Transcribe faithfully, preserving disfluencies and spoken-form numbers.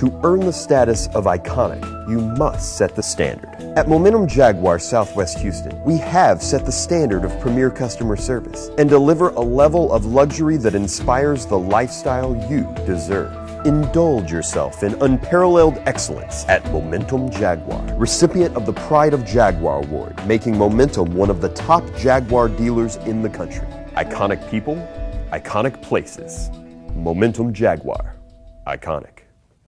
To earn the status of iconic, you must set the standard. At Momentum Jaguar Southwest Houston, we have set the standard of premier customer service and deliver a level of luxury that inspires the lifestyle you deserve. Indulge yourself in unparalleled excellence at Momentum Jaguar, recipient of the Pride of Jaguar Award, making Momentum one of the top Jaguar dealers in the country. Iconic people, iconic places. Momentum Jaguar, iconic.